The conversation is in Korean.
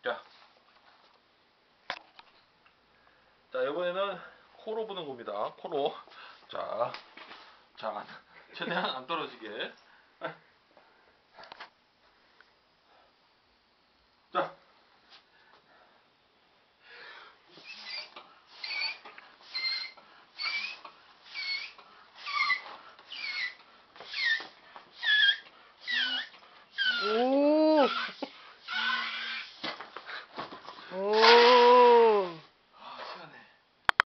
자, 이번에는 코로 부는 겁니다. 코로. 자, 최대한 안 떨어지게.